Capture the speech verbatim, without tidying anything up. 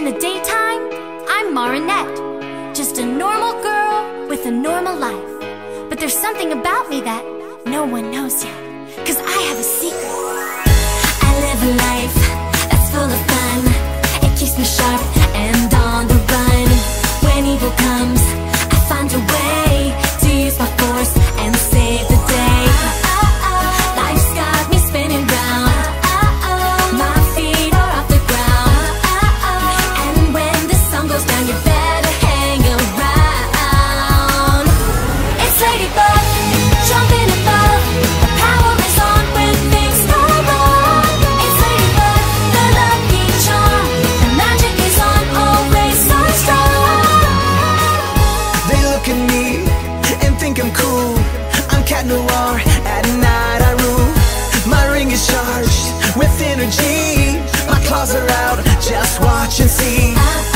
in the daytime, I'm Marinette, just a normal girl with a normal life. But there's something about me that no one knows yet, 'cause I have a secret. I live a life that's full of fun. It keeps me sharp and on the run. When evil comes, I find a way to use my force and save the day. Life's got me spinning round. My feet are off the ground. And when the sun goes down, you better hang around. It's Ladybug, jumping above. The power is on when things go wrong. It's Ladybug, the lucky charm. The magic is on, always so strong. They look at me and think I'm cool. I'm Cat Noir, at night I rule. My ring is charged with energy. My claws are out, just watch and see.